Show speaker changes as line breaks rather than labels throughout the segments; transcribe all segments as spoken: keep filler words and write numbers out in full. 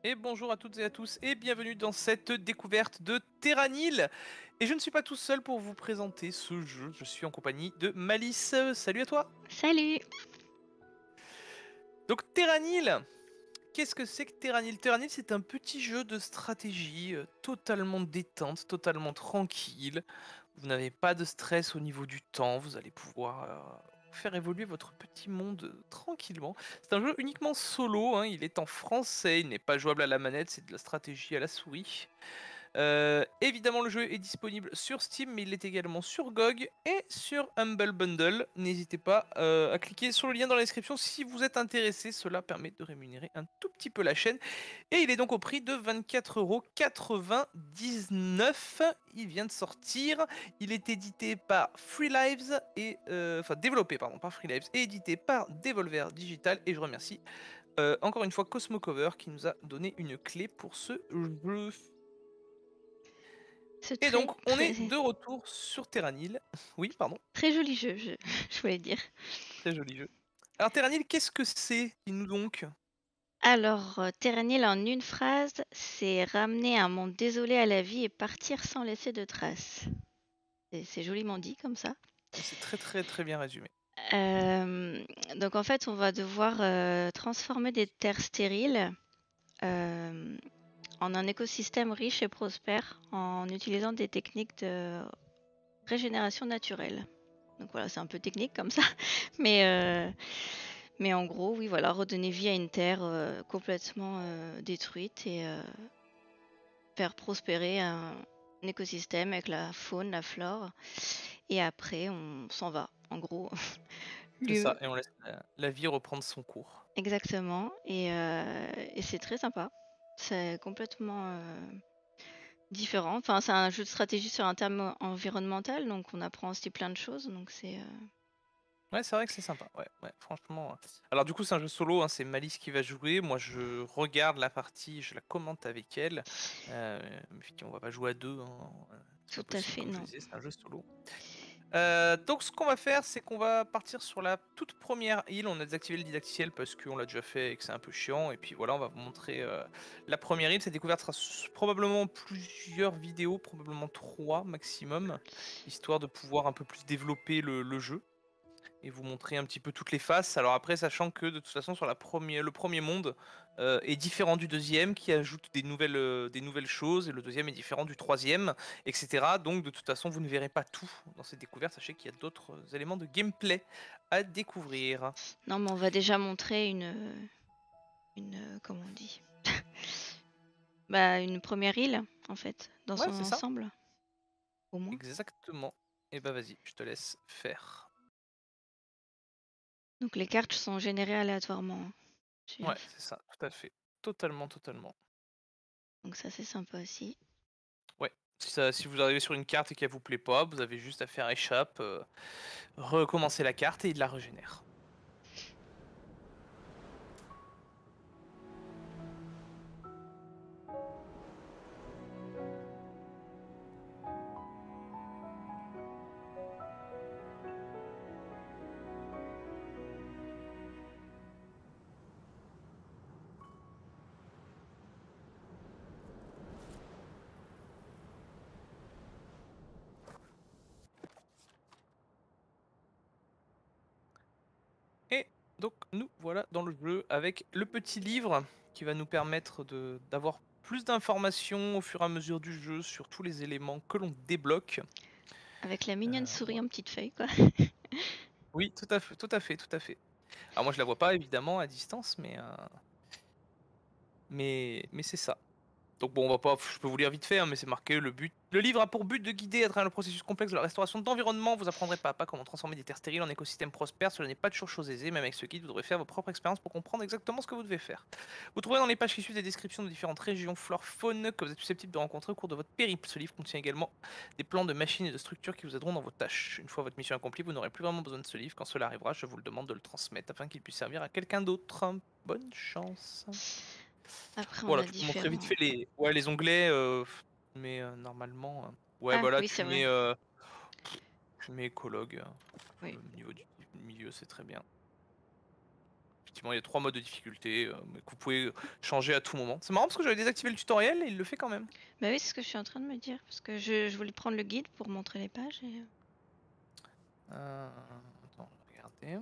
Et bonjour à toutes et à tous et bienvenue dans cette découverte de Terranil. Et je ne suis pas tout seul pour vous présenter ce jeu, je suis en compagnie de Malice. Salut à toi.
Salut!
Donc Terranil, qu'est-ce que c'est que Terranil? Terranil, c'est un petit jeu de stratégie euh, totalement détente, totalement tranquille. Vous n'avez pas de stress au niveau du temps, vous allez pouvoir euh, faire évoluer votre petit monde euh, tranquillement. C'est un jeu uniquement solo, hein, il est en français, il n'est pas jouable à la manette, c'est de la stratégie à la souris. Euh, évidemment, le jeu est disponible sur Steam, mais il est également sur G O G et sur Humble Bundle. N'hésitez pas euh, à cliquer sur le lien dans la description si vous êtes intéressé. Cela permet de rémunérer un tout petit peu la chaîne. Et il est donc au prix de vingt-quatre euros quatre-vingt-dix-neuf. Il vient de sortir. Il est édité par Free Lives et euh, enfin développé pardon par Free Lives et édité par Devolver Digital. Et je remercie euh, encore une fois Cosmo Cover qui nous a donné une clé pour ce jeu.
C'est
Et
très,
donc, on
très,
est de retour sur Terranil. Oui, pardon,
très joli jeu, je, je voulais dire.
très joli jeu. Alors, Terranil, qu'est-ce que c'est, dis-nous donc?
Alors, euh, Terranil en une phrase, c'est ramener un monde désolé à la vie et partir sans laisser de traces. Et c'est joliment dit comme ça.
C'est très très très bien résumé.
Euh, donc en fait, on va devoir euh, transformer des terres stériles euh, en un écosystème riche et prospère en utilisant des techniques de régénération naturelle. Donc voilà, c'est un peu technique comme ça, mais euh, Mais en gros, oui, voilà, redonner vie à une terre euh, complètement euh, détruite et euh, faire prospérer un, un écosystème avec la faune, la flore. Et après, on s'en va. En gros,
C'est
Lui-
ça, et on laisse la, la vie reprendre son cours.
exactement. Et, euh, et c'est très sympa. C'est complètement euh, différent. Enfin, c'est un jeu de stratégie sur un thème environnemental, donc on apprend aussi plein de choses. Donc c'est euh,
Ouais, c'est vrai que c'est sympa, ouais, ouais, franchement. euh. Alors, du coup, c'est un jeu solo, hein, c'est Malice qui va jouer. Moi, je regarde la partie, je la commente avec elle. Euh, mais effectivement, on va pas jouer à deux, hein, euh, c'est pas
tout à
possible,
fait
comme je
non.
le disais, c'est un jeu solo. Euh, donc ce qu'on va faire, c'est qu'on va partir sur la toute première île. On a désactivé le didacticiel parce qu'on l'a déjà fait et que c'est un peu chiant. Et puis voilà, on va vous montrer euh, la première île. Cette découverte sera s- probablement plusieurs vidéos, probablement trois maximum, histoire de pouvoir un peu plus développer le, le jeu et vous montrer un petit peu toutes les faces. Alors après, sachant que de toute façon, sur la première, le premier monde euh, est différent du deuxième, qui ajoute des nouvelles, euh, des nouvelles choses, et le deuxième est différent du troisième, et cetera. Donc de toute façon, vous ne verrez pas tout dans cette découverte. Sachez qu'il y a d'autres euh, éléments de gameplay à découvrir.
Non, mais on va déjà montrer une, une, comment on dit? Bah, une première île, en fait, dans
Ouais,
son
c'est ça.
ensemble, au moins.
Exactement. Et bah vas-y, je te laisse faire.
Donc les cartes sont générées aléatoirement, hein. J'ai
Ouais,
inf-
c'est ça, tout à fait. Totalement, totalement.
Donc ça, c'est sympa aussi.
Ouais. Si, ça- si vous arrivez sur une carte et qu'elle vous plaît pas, vous avez juste à faire échappe, euh, recommencer la carte et il la régénère. Et donc nous voilà dans le jeu avec le petit livre qui va nous permettre de d'avoir plus d'informations au fur et à mesure du jeu sur tous les éléments que l'on débloque.
Avec la mignonne
Euh,
souris
voilà.
en petite feuille, quoi.
Oui, tout à fait, tout à fait, tout à fait. Alors moi je la vois pas évidemment à distance, mais euh, mais mais c'est ça. Donc bon, on va pas, je peux vous lire vite fait, hein, mais c'est marqué le but. Le livre a pour but de guider à travers le processus complexe de la restauration d'environnement. Vous apprendrez pas à pas comment transformer des terres stériles en écosystèmes prospères. Cela n'est pas toujours chose aisée. Même avec ce guide, vous devrez faire vos propres expériences pour comprendre exactement ce que vous devez faire. Vous trouverez dans les pages qui suivent des descriptions de différentes régions, flore, faune que vous êtes susceptible de rencontrer au cours de votre périple. Ce livre contient également des plans de machines et de structures qui vous aideront dans vos tâches. Une fois votre mission accomplie, vous n'aurez plus vraiment besoin de ce livre. Quand cela arrivera, je vous le demande de le transmettre afin qu'il puisse servir à quelqu'un d'autre. Bonne chance.
Après, on
Voilà,
a
tu peux montrer vite
différents.
fait les, ouais, les onglets, euh, mais euh, normalement, euh, ouais,
Ah
voilà,
oui,
tu
c'est vrai.
mets, euh, tu mets écologue,
Oui.
euh, au niveau du milieu, c'est très bien. effectivement, il y a trois modes de difficulté euh, mais que vous pouvez changer à tout moment. C'est marrant parce que j'avais désactivé le tutoriel et il le fait quand même.
Bah oui, c'est ce que je suis en train de me dire. Parce que je, je voulais prendre le guide pour montrer les pages. Et...
Euh, attends, regardez.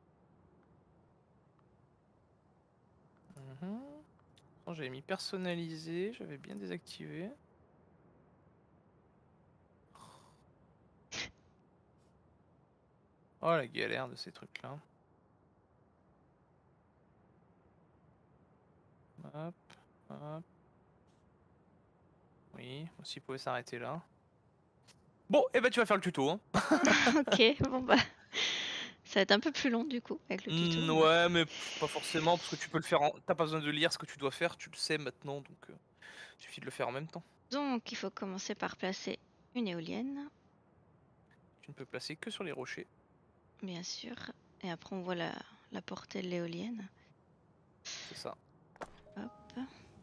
Mhm. J'avais mis personnalisé, j'avais bien désactivé. Oh la galère de ces trucs là. Hop, hop. Oui, aussi pouvait s'arrêter là. Bon, et eh bah ben, tu vas faire le tuto. Hein.
Ok, bon bah. Ça va être un peu plus long du coup avec le tuto.
Mmh,
Mais...
ouais, mais pff, pas forcément, parce que tu peux le faire en. T'as pas besoin de lire ce que tu dois faire, tu le sais maintenant, donc euh, il suffit de le faire en même temps.
Donc il faut commencer par placer une éolienne.
Tu ne peux placer que sur les rochers.
Bien sûr. Et après on voit la, la portée de l'éolienne.
C'est ça.
Hop.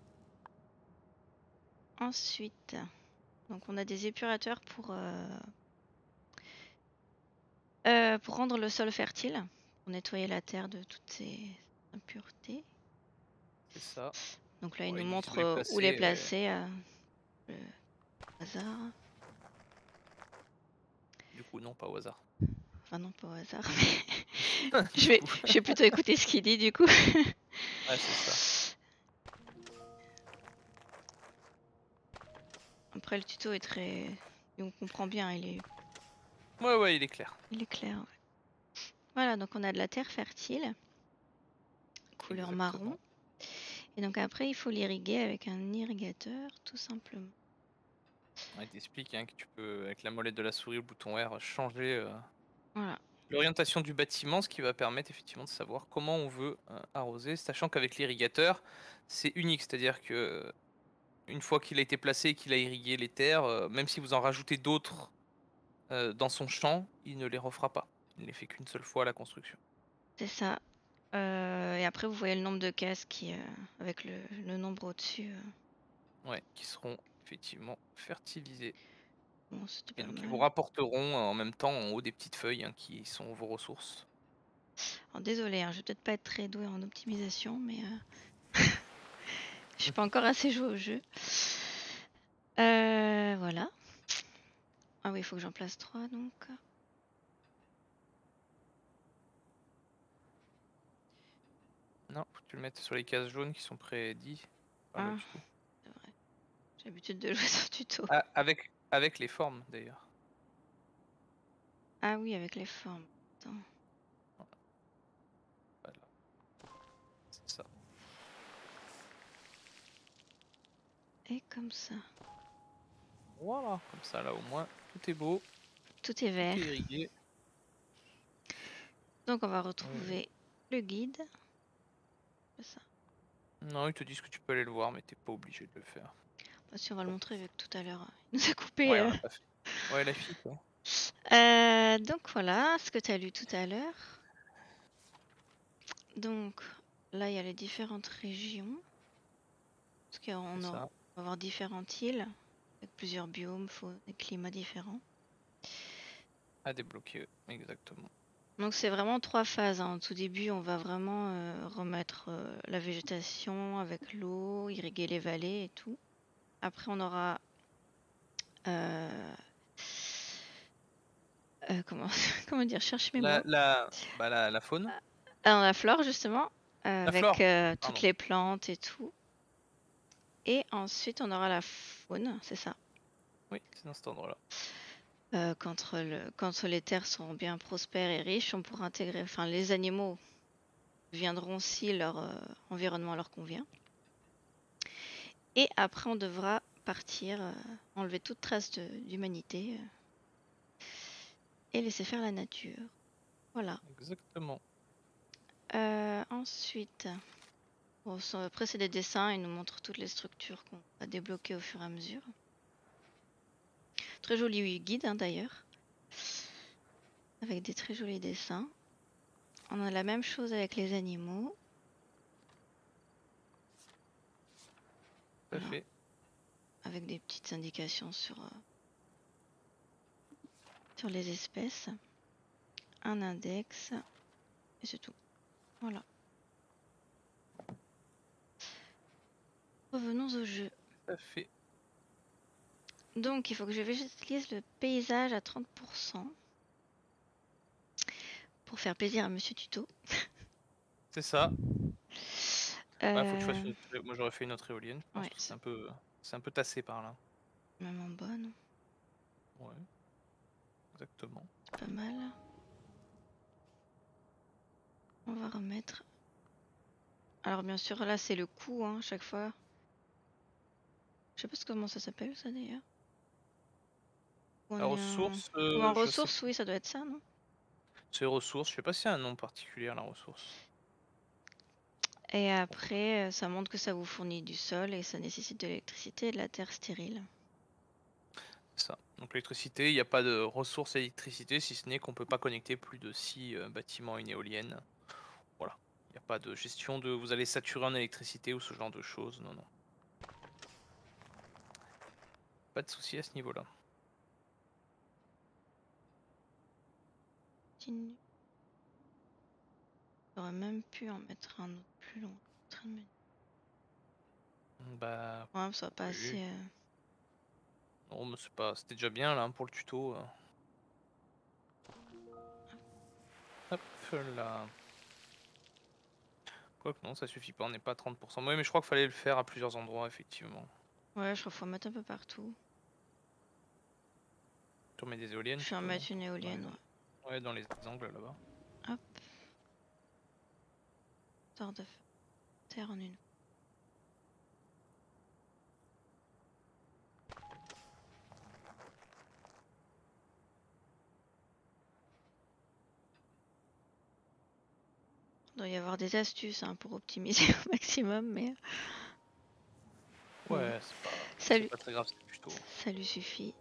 Ensuite, donc on a des épurateurs pour, euh, euh, pour rendre le sol fertile, pour nettoyer la terre de toutes ces impuretés.
C'est ça.
Donc là, il
Bon,
nous
ils disent où
montre
les
euh, où les
placer, ouais.
placer. Euh, le hasard.
Du coup, non, pas au hasard.
Enfin non, pas au hasard.
Du
je, vais,
coup.
je vais plutôt écouter ce qu'il dit du coup.
Ouais, c'est ça.
Après, le tuto est très... On comprend bien, il est,
Ouais, ouais, il est clair.
il est clair. Ouais. Voilà, donc on a de la terre fertile, couleur marron.
Exactement.
Et donc après, il faut l'irriguer avec un irrigateur, tout simplement.
Ouais, il t'explique hein, que tu peux, avec la molette de la souris, le bouton R, changer euh,
Voilà.
l'orientation du bâtiment, ce qui va permettre effectivement de savoir comment on veut euh, arroser, sachant qu'avec l'irrigateur, c'est unique, c'est-à-dire que une fois qu'il a été placé et qu'il a irrigué les terres, euh, même si vous en rajoutez d'autres euh, dans son champ, il ne les refera pas. Il ne les fait qu'une seule fois à la construction.
C'est ça. Euh, et après, vous voyez le nombre de cases qui, euh, avec le, le nombre au-dessus. euh.
Ouais, qui seront effectivement fertilisés.
Bon, c'était
Et
pas
donc ils vous
mal.
rapporteront euh, en même temps en haut des petites feuilles hein, qui sont vos ressources.
Alors, désolé, hein, je vais peut-être pas être très douée en optimisation, mais euh, je suis pas encore assez jouée au jeu. Euh, voilà. Ah oui, il faut que j'en place trois donc.
Non, faut que tu le mettes sur les cases jaunes qui sont prédits par le
Ah,
tuto.
c'est vrai. J'ai l'habitude de jouer sur tuto.
Ah, avec, avec les formes d'ailleurs.
Ah oui, avec les formes. Attends.
Voilà, c'est ça.
Et comme ça.
Voilà, comme ça là au moins tout est beau,
Tout est
tout
vert.
est irrigué.
Donc on va
Ouais.
retrouver le guide. C'est ça.
Non, ils te disent que tu peux aller le voir, mais t'es pas obligé de le faire.
Bah, si on va le montrer vu que tout à l'heure il nous a coupé.
Ouais, on
euh.
l'a pas fait. Ouais, la fille quoi.
Euh, donc voilà ce que tu as lu tout à l'heure. Donc là il y a les différentes régions. Parce qu'on
C'est
va
ça.
avoir différentes îles avec plusieurs biomes, faut des climats différents.
À débloquer, exactement.
Donc c'est vraiment trois phases. Hein. Au tout début, on va vraiment euh, remettre euh, la végétation avec l'eau, irriguer les vallées et tout. Après, on aura euh, euh, comment comment dire, cherche mes
La,
mots.
la, bah, la, la faune.
Alors, la flore justement, euh,
La
avec
flore,
euh, toutes
pardon.
les plantes et tout. Et ensuite, on aura la faune, c'est ça.
Oui, c'est dans cet endroit-là.
Euh, quand, le, quand les terres sont bien prospères et riches, on pourra intégrer, enfin les animaux viendront si leur euh, environnement leur convient. Et après, on devra partir, euh, enlever toute trace d'humanité euh, et laisser faire la nature. Voilà.
Exactement.
Euh, ensuite, bon, après c'est des dessins, ils nous montrent toutes les structures qu'on va débloquer au fur et à mesure. Très joli guide hein, d'ailleurs, avec des très jolis dessins. On a la même chose avec les animaux.
Tout à
Voilà.
fait.
Avec des petites indications sur, euh, sur les espèces. Un index. Et c'est tout. Voilà. Revenons au jeu.
Tout à fait.
Donc, il faut que je végétalise le paysage à trente pour cent pour faire plaisir à Monsieur Tuto.
C'est ça. Ouais, faut que je fasse
Euh,
une autre- Moi j'aurais fait une autre éolienne, je pense,
ouais,
parce que c'est
c'est
un peu, c'est un peu tassé par là.
même en bonne,
Ouais, exactement.
c'est pas mal. On va remettre. Alors bien sûr, là c'est le coût, hein, chaque fois. Je sais pas comment ça s'appelle ça d'ailleurs.
La
On est un...
ressource,
Ou en
euh, je sais
ressources,
pas.
oui, ça doit être ça, non?
C'est ressources, je sais pas s'il y a un nom particulier à la ressource.
Et après, euh, ça montre que ça vous fournit du sol et ça nécessite de l'électricité et de la terre stérile.
C'est ça. Donc l'électricité, il n'y a pas de ressource électricité, si ce n'est qu'on peut pas connecter plus de six bâtiments à une éolienne. Voilà. Il n'y a pas de gestion de vous allez saturer en électricité ou ce genre de choses. Non, non. Pas de souci à ce niveau-là.
Continue. J'aurais même pu en mettre un autre plus long. En train de me-
Bah,
Ouais, ça va pas
oui.
assez. euh,
Non, mais c'est pas. C'était déjà bien là hein, pour le tuto. euh. Hop là. Quoique non, ça suffit pas, on n'est pas à trente pour cent. Oui, mais je crois qu'il fallait le faire à plusieurs endroits, effectivement.
Ouais, je crois qu'il faut en mettre un peu partout.
Tu remets des éoliennes,
Je vais
tu
en
peux, non?
mettre une
Dans les
éolienne,
angles. Ouais, dans les angles là-bas.
ouais. Hop. Histoire de terre en une. Il doit y avoir des astuces hein, pour optimiser au maximum, mais bon,
Ouais, c'est pas,
ça
c'est
lui,
pas très grave, c'est plutôt.
ça lui suffit.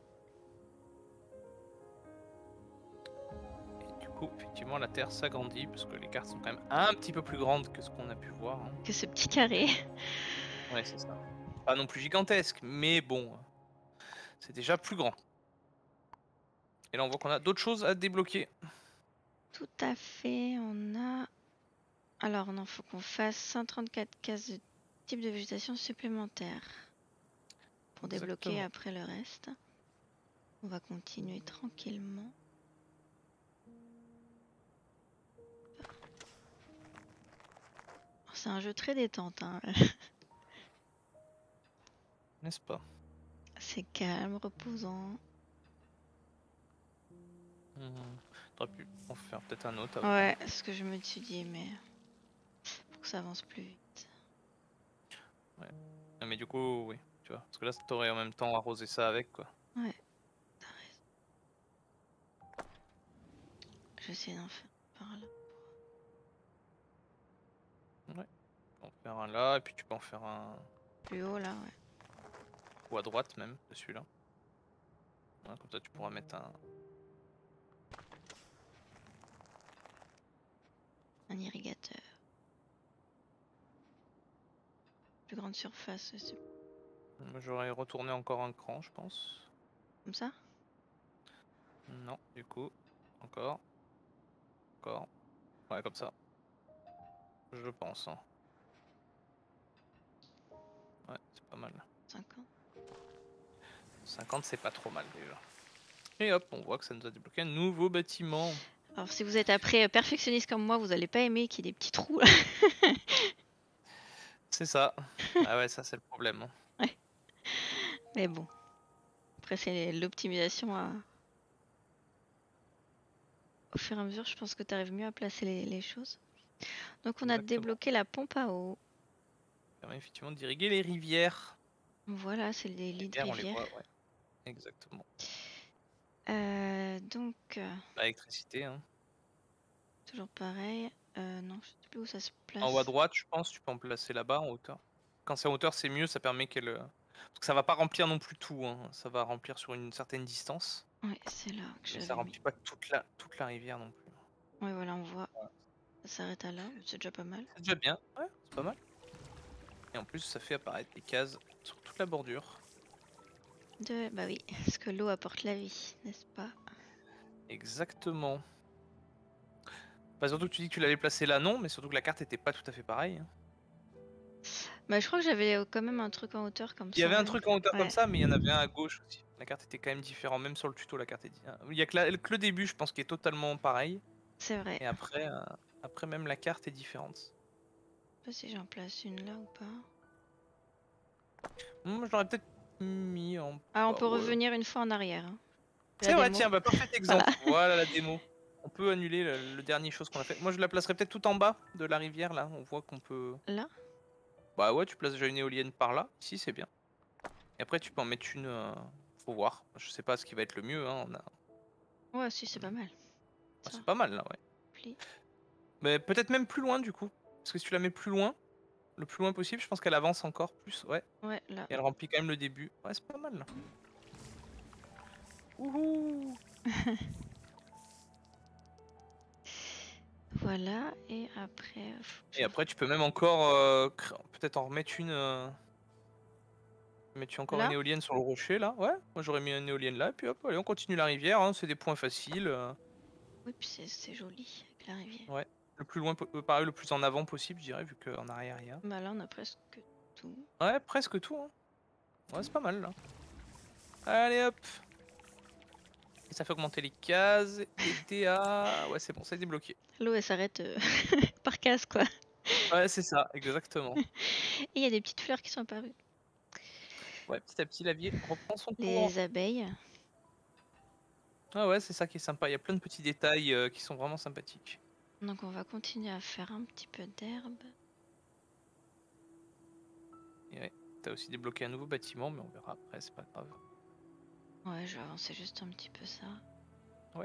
Et du coup, effectivement, la Terre s'agrandit parce que les cartes sont quand même un petit peu plus grandes que ce qu'on a pu voir. hein.
Que ce petit carré.
Ouais, c'est ça. Pas non plus gigantesque, mais bon, c'est déjà plus grand. Et là, on voit qu'on a d'autres choses à débloquer.
Tout à fait, on a... Alors non, faut qu'on fasse cent trente-quatre cases de type de végétation supplémentaire pour débloquer
Exactement.
après le reste. On va continuer tranquillement. C'est un jeu très détente, hein.
N'est-ce pas?
C'est calme, reposant.
Hmm. T'aurais pu en faire peut-être un autre avant.
Ouais, c'est ce que je me suis dit, mais faut que ça avance plus vite.
Ouais. Ah, mais du coup, oui, tu vois. Parce que là, t'aurais en même temps arrosé ça avec, quoi.
Ouais, t'as raison. J'essaie d'en faire par là.
Ouais. Tu peux en faire un là, et puis tu peux en faire un.
Plus haut là, ouais.
Ou à droite même, de celui-là. Ouais, comme ça, tu pourras mettre un.
Un irrigateur. Plus grande surface, c'est
Moi, j'aurais retourné encore un cran, je pense.
comme ça?
Non, du coup. Encore. Encore. Ouais, comme ça. Je pense. hein. Ouais, c'est pas mal.
cinquante.
cinquante, c'est pas trop mal déjà. Et hop, on voit que ça nous a débloqué un nouveau bâtiment.
Alors si vous êtes après euh, perfectionniste comme moi, vous allez pas aimer qu'il y ait des petits trous là.
C'est ça. Ah ouais, ça c'est le problème. hein.
Ouais. Mais bon. Après c'est l'optimisation à... Au fur et à mesure, je pense que tu arrives mieux à placer les, les choses. Donc on a
Exactement.
débloqué la pompe à eau.
Ça permet effectivement d'irriguer les rivières.
Voilà, c'est les
Les
lits de
rivières, on les
rivière.
voit, ouais. Exactement.
Euh, donc, euh,
L'électricité, hein.
toujours pareil. Euh, non, je sais plus où ça se
En haut à
place.
droite, je pense, tu peux en placer là-bas en hauteur. Quand c'est en hauteur, c'est mieux, ça permet qu'elle. euh, Parce que ça va pas remplir non plus tout, hein. Ça va remplir sur une certaine distance.
Ouais, c'est là que
Mais ça
j'avais mis.
remplit pas toute la, toute la rivière non plus.
Ouais, voilà, on voit.
Voilà.
Ça s'arrête à là, c'est déjà pas mal.
C'est déjà bien, ouais, c'est pas mal. Et en plus, ça fait apparaître des cases sur toute la bordure.
De... Bah oui, parce que l'eau apporte la vie, n'est-ce pas?
Exactement. Pas surtout que tu dis que tu l'avais placé là, non, mais surtout que la carte était pas tout à fait pareille. hein.
Bah, je crois que j'avais euh, quand même un truc en hauteur comme
Il y
ça,
avait un
ouais.
truc en hauteur comme
Ouais,
ça, mais il y en avait un à gauche aussi. La carte était quand même différente, même sur le tuto, la carte est di hein, il y a que la que le début, je pense, qui est totalement pareil
c'est vrai.
et après, heu, après même la carte est différente.
Je sais pas si j'en place une là ou pas.
Moi, je l'aurais peut-être mis en
Ah, on
bas,
peut
ouais.
revenir une fois en arrière, hein. La
C'est vrai,
démo.
tiens, bah, parfait
Voilà.
exemple. Voilà la démo. On peut annuler le le dernier chose qu'on a fait. Moi, je la placerais peut-être tout en bas de la rivière là, on voit qu'on peut
Là?
bah, ouais, tu places déjà une éolienne par là, ici, c'est bien et après tu peux en mettre une, heu, faut voir. Je sais pas ce qui va être le mieux, hein, on a
Ouais, si, c'est
on
pas mal.
bah,
Ça,
c'est pas mal là, ouais.
pli.
Mais peut-être même plus loin du coup, parce que si tu la mets plus loin, le plus loin possible, je pense qu'elle avance encore plus, ouais
Ouais, là.
et elle remplit quand même le début. Ouais, c'est pas mal là. Wouhou!
Voilà, et après, euh, faut que je
Et après tu peux même encore, heu, cr peut-être en remettre une, heu mets-tu encore une
là?
éolienne sur le rocher là? Ouais, moi j'aurais mis une éolienne là et puis hop, allez on continue la rivière, hein, c'est des points faciles, heu,
Oui, puis c'est c'est joli avec la rivière.
ouais. Le plus loin po heu, pareil le plus en avant possible je dirais vu qu'en arrière il y a.
Bah là, on a presque tout.
Ouais, presque tout, hein. Ouais, c'est pas mal là. Allez hop! Et ça fait augmenter les cases, aider à ouais c'est bon, c'est débloqué.
L'eau, elle s'arrête euh, par case, quoi.
Ouais, c'est ça, exactement.
Et il y a des petites fleurs qui sont apparues.
Ouais, petit à petit la vie reprend son
Les
cours.
abeilles.
Ah ouais, c'est ça qui est sympa, il y a plein de petits détails, heu, qui sont vraiment sympathiques.
Donc, on va continuer à faire un petit peu d'herbe.
Et ouais, tu aussi débloqué un nouveau bâtiment mais on verra après, c'est pas grave.
Ouais, je vais avancer juste un petit peu ça.
Ouais.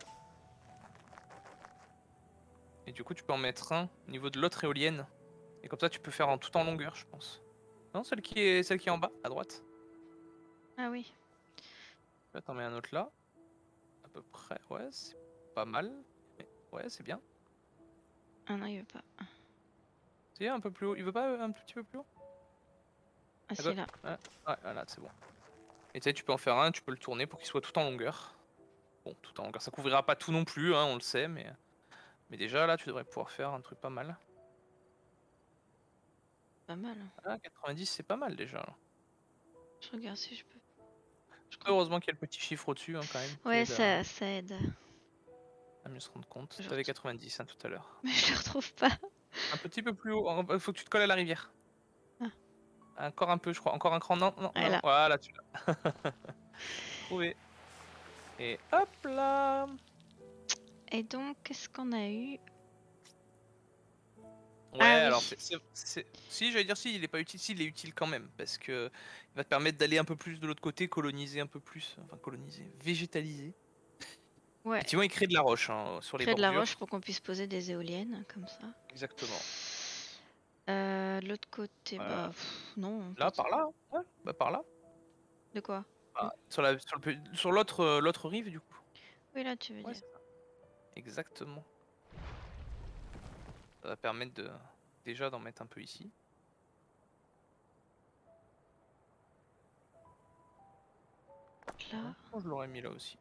Et du coup, tu peux en mettre un au niveau de l'autre éolienne. Et comme ça, tu peux faire en tout en longueur, je pense. Non, celle qui est celle qui est en bas, à droite.
Ah oui.
Là, t'en mets un autre là. À peu près, ouais, c'est pas mal. Mais ouais, c'est bien.
Ah non, il veut pas.
C'est un peu plus haut. Il veut pas euh, un tout petit peu plus haut?
Ah
À
si,
gauche.
là.
Ouais, ouais, voilà, c'est bon. Et tu sais, tu peux en faire un, tu peux le tourner pour qu'il soit tout en longueur. Bon, tout en longueur. Ça couvrira pas tout non plus, hein, on le sait, mais, mais déjà là, tu devrais pouvoir faire un truc pas mal.
Pas mal, hein.
Ah, quatre-vingt-dix, c'est pas mal déjà. Là.
Je regarde si je peux. Je crois
Heureusement qu'il y a le petit chiffre au-dessus, hein, quand même,
que...
qui
Ouais,
aide à,
ça, ça aide.
à mieux se rendre compte.
Je
T'avais
retrouve...
quatre-vingt-dix hein, tout à l'heure.
Mais je le retrouve pas.
Un petit peu plus haut, il faut que tu te colles à la rivière.
Ah,
Encore un peu, je crois. Encore un cran. Non, non,
ouais,
non.
là.
Voilà, tu l'as. Trouvé. Et hop là.
Et donc, qu'est-ce qu'on a eu?
Ouais,
Ah
alors
oui.
c'est. c'est- c'est- Si, j'allais dire si, il est pas utile. Si, il est utile quand même. Parce que il va te permettre d'aller un peu plus de l'autre côté, coloniser un peu plus. Enfin, coloniser. Végétaliser.
Ouais.
Effectivement, il crée de la roche hein, sur les
Créer de la roche
bordures.
pour qu'on puisse poser des éoliennes, comme ça.
Exactement.
Euh, de l'autre côté,
Euh,
bah pff, non.
Là,
Parce...
par là. Hein. Ouais, bah par là.
De quoi?
Bah, sur la, sur le pe- sur l'autre, euh, l'autre rive, du coup.
Oui, là, tu veux
Ouais,
dire.
c'est ça. Exactement. Ça va permettre de déjà d'en mettre un peu ici.
Là,
Ouais, je pense que je l'aurais mis là aussi.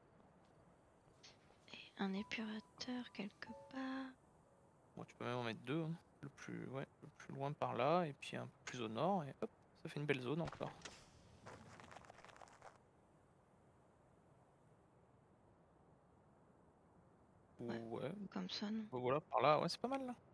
et un épurateur quelque part.
Bon, tu peux même en mettre deux. Hein. Le plus, ouais, le plus loin par là, et puis un peu plus au nord, et hop, ça fait une belle zone encore.
Ouais,
Ouais,
comme ça, non.
bah voilà, par là, ouais, c'est pas mal là.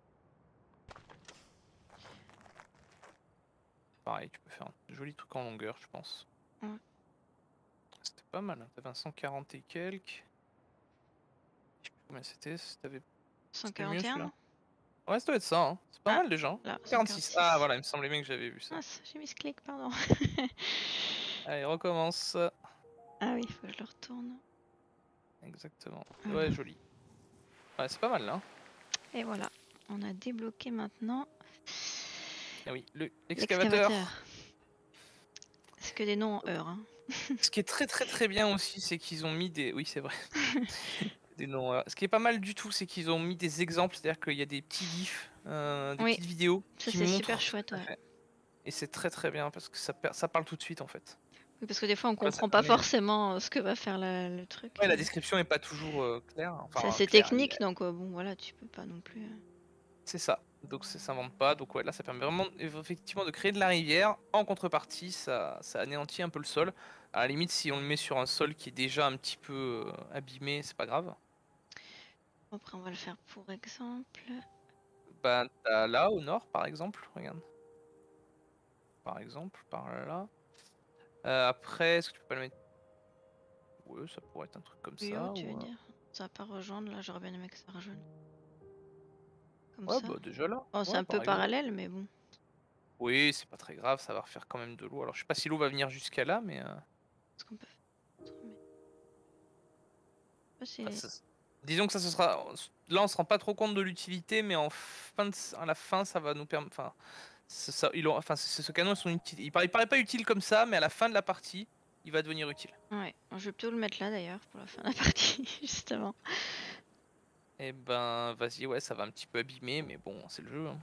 Pareil, tu peux faire un joli truc en longueur, je pense.
Ouais.
C'était pas mal, hein. T'avais un cent quarante et quelques. Je sais plus combien c'était, c'était c'était le mieux
cent quarante et un,
celui-là.
non?
Ouais, ça doit être ça, hein. C'est pas
Ah,
mal déjà. Hein.
là,
quarante-six. Ah
cent quarante-six.
voilà, il me semblait bien que j'avais vu ça.
Ah, j'ai mis ce clic, pardon.
Allez, recommence.
Ah oui, faut que je le retourne.
Exactement.
Voilà.
Ouais, joli. Ouais, c'est pas mal là. Hein.
Et voilà, on a débloqué maintenant
Ah oui, le- l'excavateur.
l'excavateur. C'est que des noms en heure. Hein.
Ce qui est très très très bien aussi, c'est qu'ils ont mis des. Oui, c'est vrai. Des noms. euh, Ce qui est pas mal du tout, c'est qu'ils ont mis des exemples, c'est-à-dire qu'il y a des petits gifs, euh, des
Oui,
petites vidéos
ça
qui
c'est super
montrent ce que
chouette,
ça
ouais.
fait. Et c'est très très bien parce que ça, per- ça parle tout de suite en fait.
Oui, parce que des fois on
Voilà, ça
comprend pas
permet.
forcément euh, ce que va faire la- le truc.
Ouais, la
Et...
description est pas toujours euh, claire.
C'est
Enfin,
assez
claire. il y a-
technique, donc euh, bon voilà, tu peux pas non plus. euh.
C'est ça. Donc ça s'invente pas. Donc ouais, là ça permet vraiment effectivement de créer de la rivière. En contrepartie, ça, ça anéantit un peu le sol. À la limite, si on le met sur un sol qui est déjà un petit peu euh, abîmé, c'est pas grave.
Après, on va le faire pour exemple.
Ben t'as là au nord par exemple, regarde. Par exemple, par là. Euh, après, est-ce que tu peux pas le mettre? Ouais, ça pourrait être un truc comme
Plus haut,
ça.
tu veux
Ou, euh,
dire? Ça va pas rejoindre, là, j'aurais bien aimé que ça rejoigne. Comme
Ouais,
ça.
bah déjà là.
Bon, c'est
Ouais,
un peu
par exemple.
parallèle, mais bon.
Oui, c'est pas très grave, ça va refaire quand même de l'eau. Alors je sais pas si l'eau va venir jusqu'à là, mais... euh,
Ce qu'on peut faire. Mais... Oh,
enfin,
c'est...
ça- disons que ça ce sera... Là on se rend pas trop compte de l'utilité, mais en fin de... à la fin ça va nous permettre... Enfin, c'est ça, il aura- enfin, c'est- ce canon sont utiles. Il paraît... il paraît pas utile comme ça, mais à la fin de la partie, il va devenir utile.
Ouais, je vais plutôt le mettre là d'ailleurs pour la fin de la partie, justement.
Et ben vas-y, ouais, ça va un petit peu abîmer, mais bon, c'est le jeu. Hein.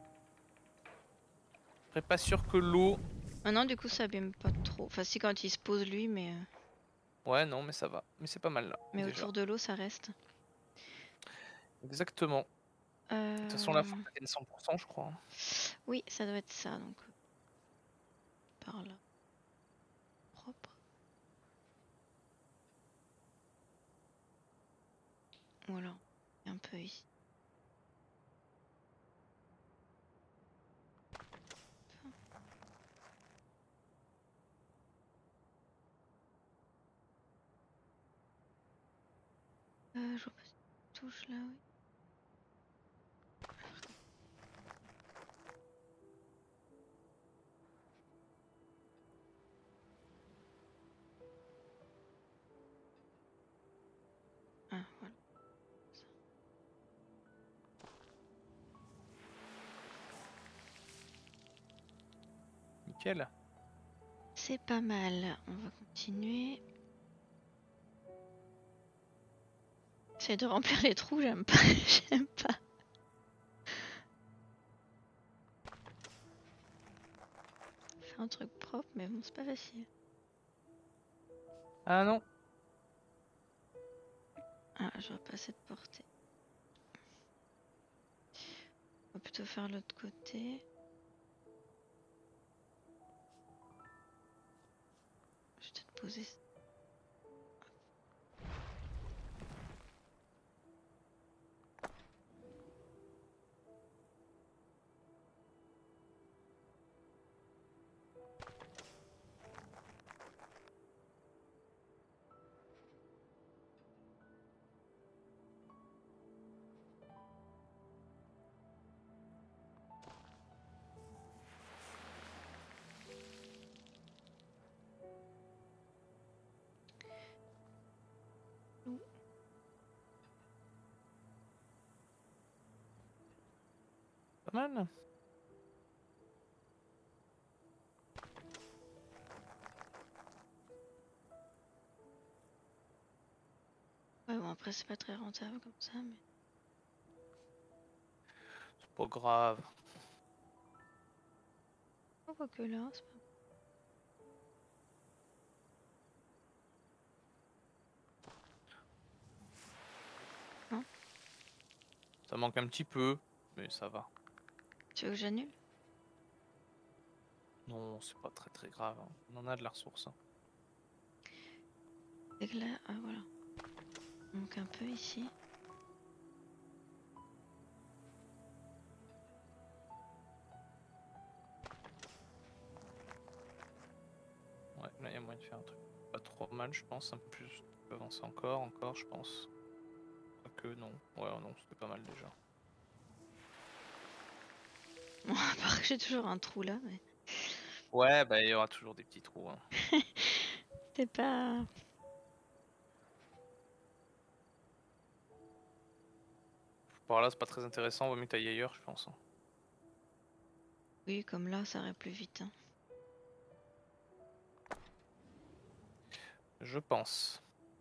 Après, pas sûr que l'eau...
Maintenant, du coup, ça abîme pas trop. Enfin, si, quand il se pose lui, mais, euh,
Ouais, non, mais ça va. Mais c'est pas mal là,
mais
déjà.
autour de l'eau, ça reste.
Exactement. De toute façon, là, faut
Euh...
que ça vienne cent pour cent, je crois. Hein.
Oui, ça doit être ça, donc euh, par là. Propre. Voilà, un peu ici. Euh, je vois pas si ça touche là, oui. Ah, voilà.
Nickel.
C'est pas mal. On va continuer. J'essaie de remplir les trous, j'aime pas. J'aime pas. Faire un truc propre, mais bon, c'est pas facile.
Ah non.
Ah, j'aurais pas cette portée. On va plutôt faire l'autre côté. Je vais peut-être poser ça. Ouh.
Pas mal.
Ouais, bon, après, c'est pas très rentable comme ça, mais.
C'est pas grave.
On voit que là, c'est pas. Non?
Ça manque un petit peu, mais ça va.
Tu veux que j'annule?
Non, c'est pas très très grave. Hein. On en a de la ressource. Hein.
C'est que là, ah voilà. Il manque un peu ici.
Ouais, là il y a moyen de faire un truc pas trop mal, je pense. Un peu plus. On peut avancer encore, encore, je pense. Quoique non. Ouais, non, c'était pas mal déjà.
Bon, à part que j'ai toujours un trou là, mais.
Ouais, bah il y aura toujours des petits trous. Hein.
C'est pas.
Par là, c'est pas très intéressant. Vaut mieux que t'ailles ailleurs, je pense. Hein.
Oui, comme là, ça irait plus vite. Hein.
Je pense.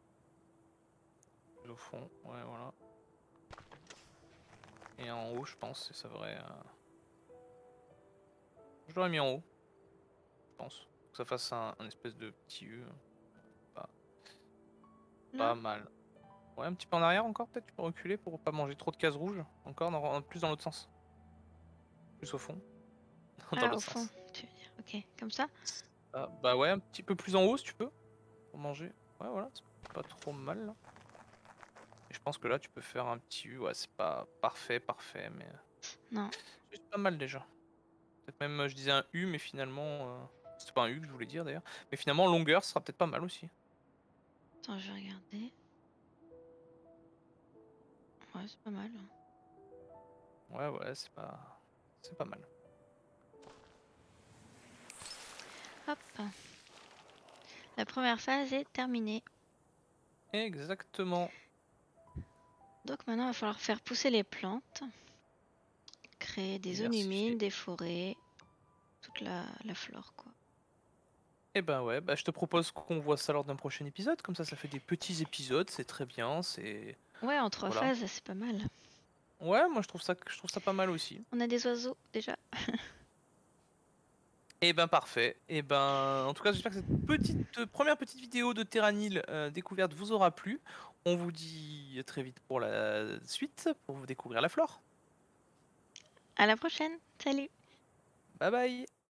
Au fond, ouais, voilà. Et en haut, je pense, ça devrait. Euh... Je l'aurais mis en haut, je pense. Que ça fasse un, un espèce de petit U. Pas,
Là?
pas mal. Ouais, un petit peu en arrière encore, peut-être tu peux reculer pour pas manger trop de cases rouges. Encore, dans, plus dans l'autre sens. plus au fond, dans
Ah, au
l'autre
fond,
sens.
tu veux dire. Ok, comme ça?
Ah, bah ouais, un petit peu plus en haut si tu peux, pour manger. Ouais, voilà, c'est pas trop mal là. Et je pense que là, tu peux faire un petit U. Ouais, c'est pas parfait, parfait, mais euh,
Non.
c'est pas mal déjà. Peut-être même, euh, je disais un U, mais finalement, euh, c'était pas un U que je voulais dire d'ailleurs. Mais finalement, longueur, ce sera peut-être pas mal aussi.
Attends, je vais regarder. Ouais, c'est pas mal.
Ouais, ouais, c'est pas, c'est pas mal.
Hop. La première phase est terminée.
Exactement.
Donc maintenant, il va falloir faire pousser les plantes, créer des zones
Diversifier.
humides, des forêts, toute la, la flore, quoi.
Eh ben ouais, bah je te propose qu'on voit ça lors d'un prochain épisode. Comme ça, ça fait des petits épisodes, c'est très bien. C'est
Ouais, en trois
voilà.
phases, c'est pas mal.
Ouais, moi je trouve ça, je trouve ça pas mal aussi.
On a des oiseaux déjà.
Eh ben parfait. Eh ben, en tout cas, j'espère que cette petite euh, première petite vidéo de Terranil euh, découverte vous aura plu. On vous dit à très vite pour la suite, pour vous découvrir la flore.
À la prochaine. Salut.
Bye bye.